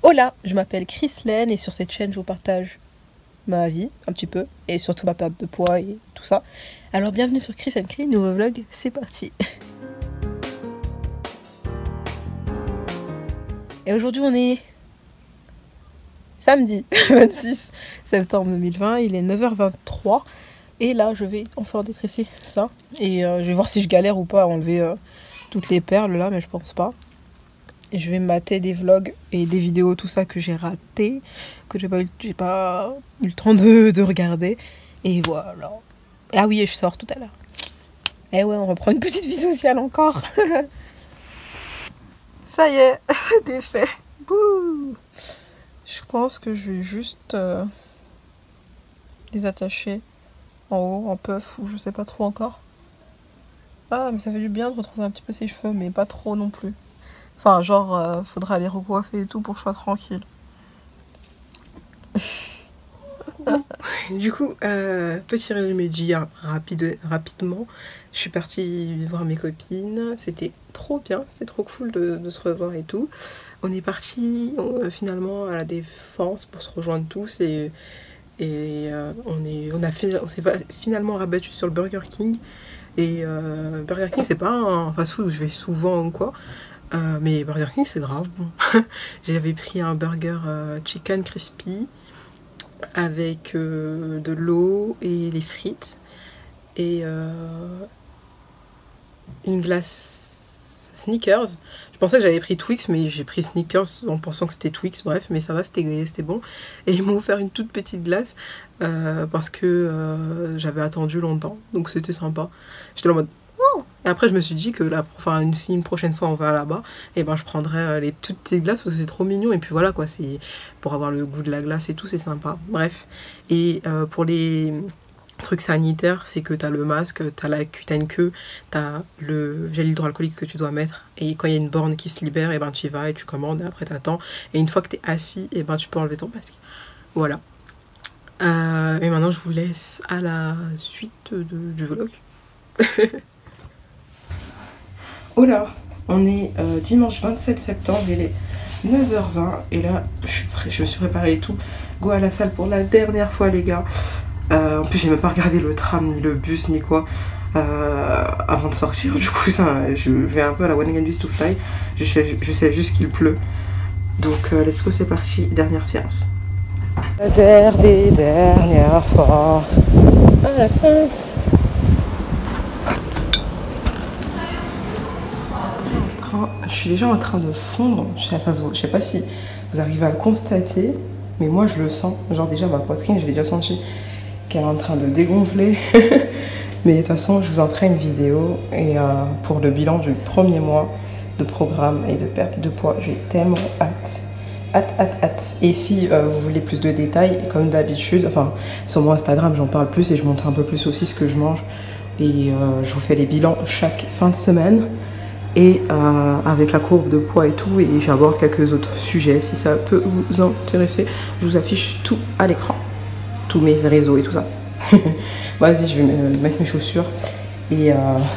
Hola, je m'appelle Chrislaine et sur cette chaîne je vous partage ma vie un petit peu et surtout ma perte de poids et tout ça. Alors bienvenue sur Chris & Cri, nouveau vlog, c'est parti. Et aujourd'hui on est samedi 26 septembre 2020, il est 9h23 et là je vais enfin détresser ça et je vais voir si je galère ou pas à enlever toutes les perles là, mais je pense pas. Et je vais mater des vlogs et des vidéos, tout ça que j'ai raté, que j'ai pas eu le temps de regarder. Et voilà. Ah oui, et je sors tout à l'heure. Eh ouais, on reprend une petite vie sociale encore. Ça y est, c'était fait. Bouh. Je pense que je vais juste les attacher en haut, en puff, ou je sais pas trop encore. Ah, mais ça fait du bien de retrouver un petit peu ses cheveux, mais pas trop non plus. Enfin, genre, faudra les recoiffer et tout pour que je sois tranquille. Du coup, petit résumé d'hier rapidement. Je suis partie voir mes copines. C'était trop bien, c'était trop cool de se revoir et tout. On est parti finalement à la Défense pour se rejoindre tous et on s'est finalement rabattu sur le Burger King. Et Burger King, c'est pas un fast-food où je vais souvent ou quoi. Mais Burger King c'est grave bon. J'avais pris un burger chicken crispy avec de l'eau et les frites et une glace Snickers. Je pensais que j'avais pris Twix, mais j'ai pris Snickers en pensant que c'était Twix, bref, mais ça va, c'était bon. Et ils m'ont offert une toute petite glace parce que j'avais attendu longtemps, donc c'était sympa. J'étais en mode et après je me suis dit que si une prochaine fois on va là-bas, et ben je prendrai les toutes petites glaces parce que c'est trop mignon et puis voilà quoi, c'est pour avoir le goût de la glace et tout, c'est sympa. Bref, et pour les trucs sanitaires, c'est que t'as le masque, t'as une queue, t'as le gel hydroalcoolique que tu dois mettre et quand il y a une borne qui se libère, et ben tu y vas et tu commandes et après t'attends et une fois que t'es assis, et ben tu peux enlever ton masque. Voilà. Et maintenant je vous laisse à la suite du vlog. Oh là, on est dimanche 27 septembre, il est 9h20 et là je me suis préparée et tout. Go à la salle pour la dernière fois les gars. En plus j'ai même pas regardé le tram ni le bus ni quoi avant de sortir. Du coup ça, je vais un peu à la One Again Beast to Fly. Je sais juste qu'il pleut. Donc let's go, c'est parti, dernière séance. La dernière fois à la salle. Je suis déjà en train de fondre, je sais pas si vous arrivez à le constater, mais moi je le sens, genre déjà ma poitrine, je l'ai déjà senti qu'elle est en train de dégonfler, mais de toute façon je vous en ferai une vidéo, et pour le bilan du premier mois de programme et de perte de poids, j'ai tellement hâte. Et si vous voulez plus de détails, comme d'habitude, enfin sur mon Instagram j'en parle plus et je montre un peu plus aussi ce que je mange, et je vous fais les bilans chaque fin de semaine. Et avec la courbe de poids et tout, et j'aborde quelques autres sujets si ça peut vous intéresser. Je vous affiche tout à l'écran, tous mes réseaux et tout ça. Vas-y, je vais mettre mes chaussures et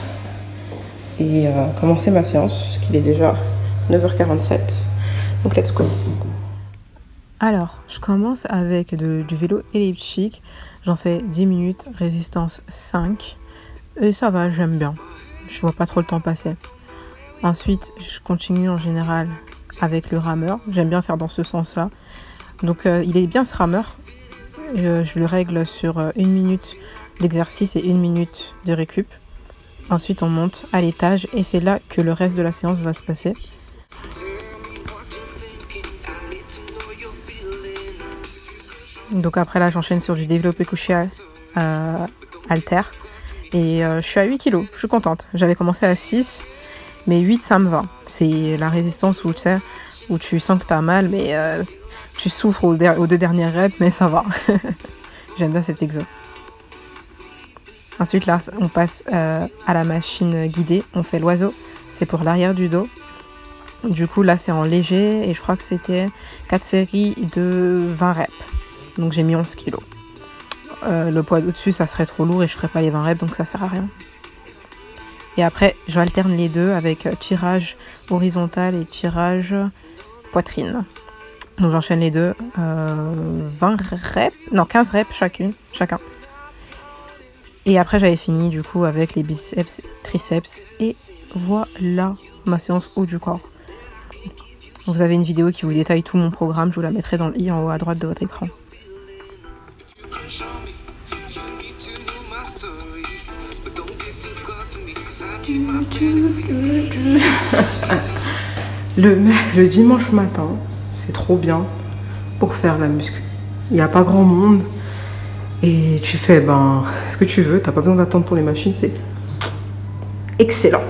commencer ma séance, parce qu'il est déjà 9h47. Donc let's go. Alors, je commence avec du vélo elliptique. J'en fais 10 minutes, résistance 5. Et ça va, j'aime bien. Je vois pas trop le temps passer. Ensuite, je continue en général avec le rameur. J'aime bien faire dans ce sens-là. Donc, il est bien ce rameur. Je le règle sur 1 minute d'exercice et 1 minute de récup. Ensuite, on monte à l'étage et c'est là que le reste de la séance va se passer. Donc après là, j'enchaîne sur du développé couché halter. Et je suis à 8 kg. Je suis contente. J'avais commencé à 6. Mais 8 ça me va. C'est la résistance où tu sais, où tu sens que tu as mal, mais tu souffres aux 2 dernières reps, mais ça va. J'aime bien cet exo. Ensuite là, on passe à la machine guidée. On fait l'oiseau. C'est pour l'arrière du dos. Du coup là c'est en léger et je crois que c'était 4 séries de 20 reps. Donc j'ai mis 11 kg. Le poids au-dessus ça serait trop lourd et je ferais pas les 20 reps, donc ça sert à rien. Et après, j'alterne les deux avec tirage horizontal et tirage poitrine. Donc j'enchaîne les deux. 20 reps, non 15 reps chacun. Et après j'avais fini du coup avec les biceps, triceps. Et voilà ma séance haut du corps. Vous avez une vidéo qui vous détaille tout mon programme. Je vous la mettrai dans le i en haut à droite de votre écran. Le dimanche matin, c'est trop bien pour faire la muscu. Il n'y a pas grand monde et tu fais ce que tu veux. T'as pas besoin d'attendre pour les machines, c'est excellent.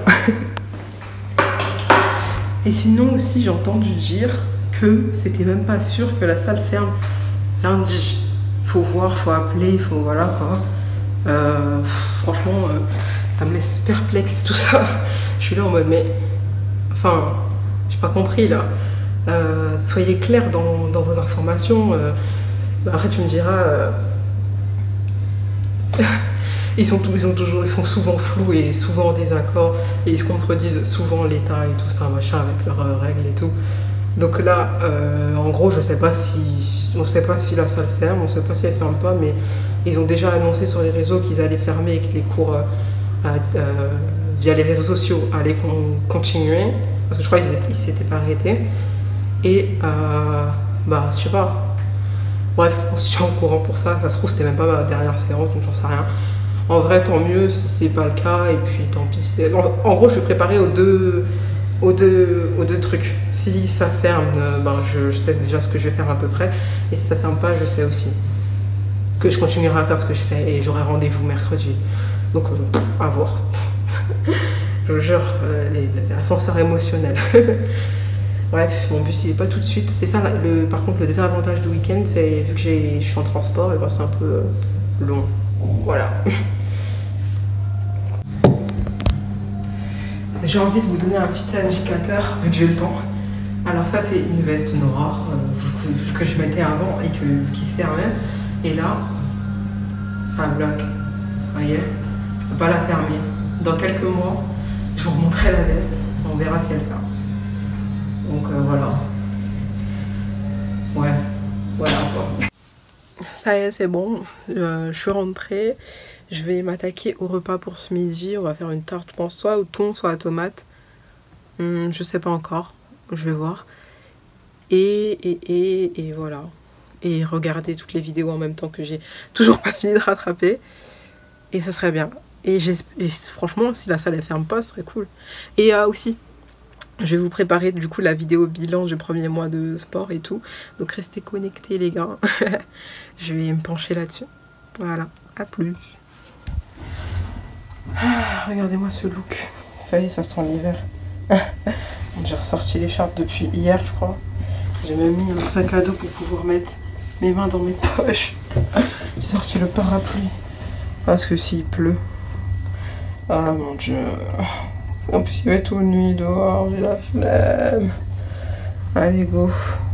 Et sinon aussi, j'ai entendu dire que c'était même pas sûr que la salle ferme lundi. Faut voir, faut appeler, faut voilà quoi. Franchement, ça me laisse perplexe tout ça. Je suis là en mode mais, enfin, j'ai pas compris là. Soyez clairs dans vos informations. Après tu me diras, ils sont souvent flous et souvent en désaccord et ils se contredisent souvent l'État et tout ça machin avec leurs règles et tout. Donc là, en gros, on sait pas si la salle ferme, on sait pas si elle ferme pas, mais ils ont déjà annoncé sur les réseaux qu'ils allaient fermer et que les cours via les réseaux sociaux allaient continuer, parce que je crois qu'ils s'étaient pas arrêtés. Et je sais pas. Bref, on se tient au courant pour ça. Ça se trouve, c'était même pas ma dernière séance, donc j'en sais rien. En vrai, tant mieux si c'est pas le cas, et puis tant pis. En gros, je suis préparée aux deux trucs. Si ça ferme, je sais déjà ce que je vais faire à peu près. Et si ça ferme pas, je sais aussi que je continuerai à faire ce que je fais et j'aurai rendez-vous mercredi. Donc, à voir. Je vous jure, l'ascenseur émotionnel. Bref, mon bus il est pas tout de suite. C'est ça, par contre, le désavantage du week-end, c'est vu que je suis en transport, et c'est un peu long. Voilà. J'ai envie de vous donner un petit indicateur, vu que j'ai le temps. Alors ça, c'est une veste noire que je mettais avant et qui se fermait. Et là, ça bloque. Vous voyez, je peux pas la fermer. Dans quelques mois, je vous remontrerai la veste. On verra si elle ferme. Donc voilà. Ouais, voilà quoi. Ça y est, c'est bon. Je suis rentrée. Je vais m'attaquer au repas pour ce midi. On va faire une tarte, je pense, soit au thon, soit à tomate. Je sais pas encore. Je vais voir. Et voilà. Et regarder toutes les vidéos en même temps que j'ai toujours pas fini de rattraper. Et ce serait bien. Et franchement, si la salle elle ferme pas, ce serait cool. Et aussi, je vais vous préparer du coup la vidéo bilan du premier mois de sport et tout. Donc restez connectés les gars. Je vais me pencher là-dessus. Voilà, à plus. Regardez-moi ce look. Ça y est, ça sent l'hiver. J'ai ressorti l'écharpe depuis hier, je crois. J'ai même mis un sac à dos pour pouvoir mettre mes mains dans mes poches. J'ai sorti le parapluie. Parce que s'il pleut. Ah mon dieu. En plus, il va être tout nuit dehors, j'ai la flemme. Allez, go.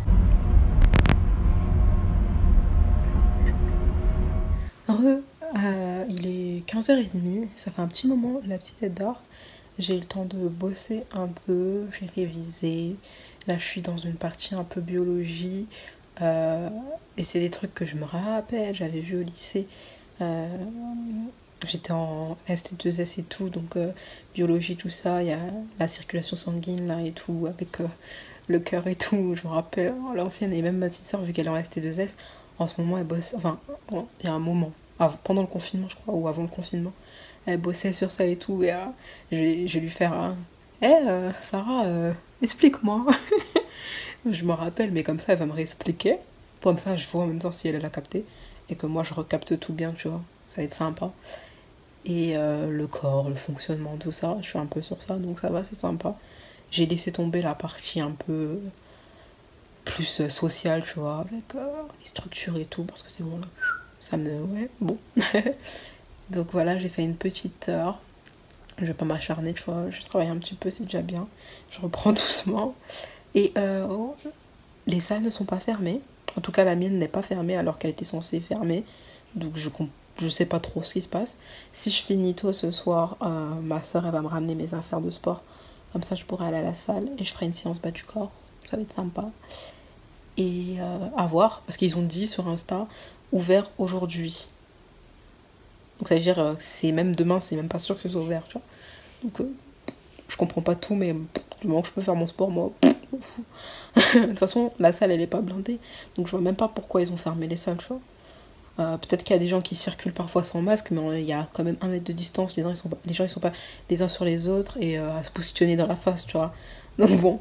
Il est 15h30, ça fait un petit moment, la petite tête d'or. J'ai eu le temps de bosser un peu, j'ai révisé. Là, je suis dans une partie un peu biologie. Et c'est des trucs que je me rappelle, j'avais vu au lycée. J'étais en ST2S et tout, donc biologie, tout ça, il y a la circulation sanguine là et tout, avec le cœur et tout, je me rappelle, l'ancienne, et même ma petite soeur, vu qu'elle est en ST2S, en ce moment elle bosse, enfin, il y a un moment, pendant le confinement je crois, ou avant le confinement, elle bossait sur ça et tout, et je vais lui faire un Sarah, explique-moi. Je me rappelle, mais comme ça elle va me réexpliquer, comme ça je vois en même temps si elle l'a capté, et que moi je recapte tout bien, tu vois, ça va être sympa. Et le corps, le fonctionnement, tout ça, je suis un peu sur ça, donc ça va, c'est sympa. J'ai laissé tomber la partie un peu plus sociale, tu vois, avec les structures et tout, parce que c'est bon, là, ça me... Ouais, bon. Donc voilà, j'ai fait une petite heure. Je vais pas m'acharner, tu vois, je travaille un petit peu, c'est déjà bien. Je reprends doucement. Et les salles ne sont pas fermées. En tout cas, la mienne n'est pas fermée alors qu'elle était censée fermer. Donc je sais pas trop ce qui se passe. Si je finis tôt ce soir, ma soeur elle va me ramener mes affaires de sport. Comme ça je pourrai aller à la salle et je ferai une séance bas du corps. Ça va être sympa. Et à voir, parce qu'ils ont dit sur Insta, ouvert aujourd'hui. Donc ça veut dire, c'est même demain, c'est même pas sûr que ce soit ouvert, tu vois. Donc je comprends pas tout, mais du moment que je peux faire mon sport, moi, m'en fous. De toute façon, la salle, elle est pas blindée. Donc je vois même pas pourquoi ils ont fermé les salles, tu vois. Peut-être qu'il y a des gens qui circulent parfois sans masque, mais il y a quand même 1 mètre de distance. Les gens ils sont pas les uns sur les autres et à se positionner dans la face, tu vois. Donc bon.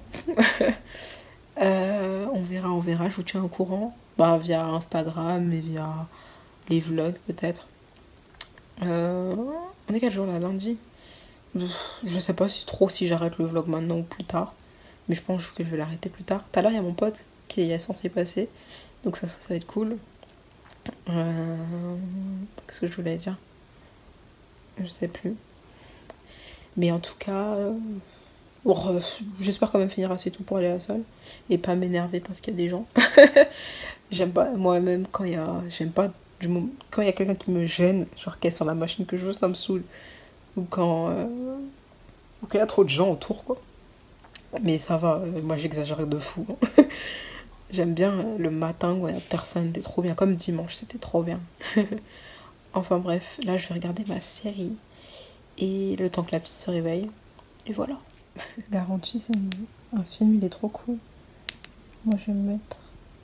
On verra. Je vous tiens au courant. Bah, via Instagram et via les vlogs, peut-être. On est quel jour là? Lundi? Je sais pas si j'arrête le vlog maintenant ou plus tard. Mais je pense que je vais l'arrêter plus tard. Tout à l'heure, il y a mon pote qui est censé passer. Donc ça va être cool. Qu'est-ce que je voulais dire? Je sais plus. Mais en tout cas, j'espère quand même finir assez tôt pour aller à la salle. Et pas m'énerver parce qu'il y a des gens. J'aime pas, moi-même, quand il y a quelqu'un qui me gêne, genre qu'elle est sur la machine que je veux, ça me saoule. Ou quand il y a trop de gens autour, quoi. Mais ça va, moi j'exagère de fou. J'aime bien le matin où il n'y a personne, c'est trop bien. Comme dimanche, c'était trop bien. Enfin bref, là je vais regarder ma série. Et le temps que la petite se réveille. Et voilà. Garantie, c'est un film, il est trop cool. Moi je vais me mettre.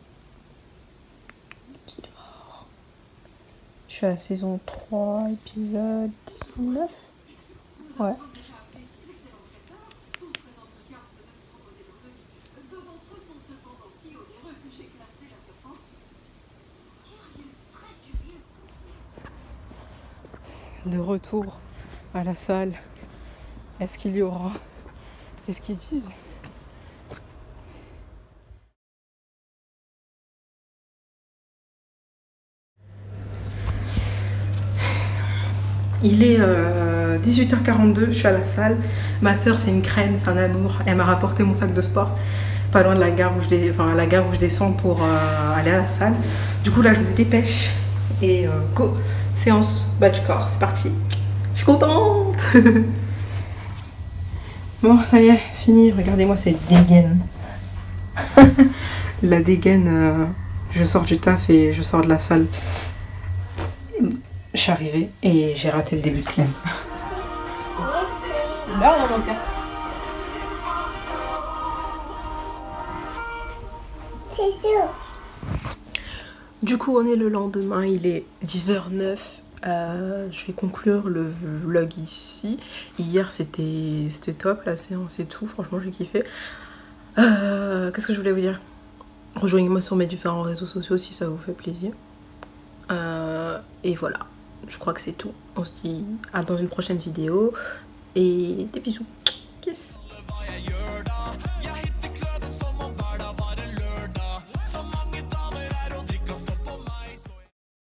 Qui dort. Je suis à la saison 3, épisode 19. Ouais. De retour à la salle. Est-ce qu'il y aura? Qu'est-ce qu'ils disent? Il est 18h42, je suis à la salle. Ma soeur, c'est une crème, c'est un amour. Elle m'a rapporté mon sac de sport, pas loin de la gare où je descends pour aller à la salle. Du coup, là, je me dépêche. Et go, séance bas du corps, c'est parti. Je suis contente. Bon, ça y est, fini. Regardez-moi cette dégaine. La dégaine, je sors du taf et je sors de la salle. Je suis arrivée et j'ai raté le début de crème. Du coup, on est le lendemain, il est 10h09. Je vais conclure le vlog ici. Hier, c'était top, la séance et tout. Franchement, j'ai kiffé. Qu'est-ce que je voulais vous dire? Rejoignez-moi sur mes différents réseaux sociaux si ça vous fait plaisir. Et voilà, je crois que c'est tout. On se dit à dans une prochaine vidéo. Et des bisous. Kiss.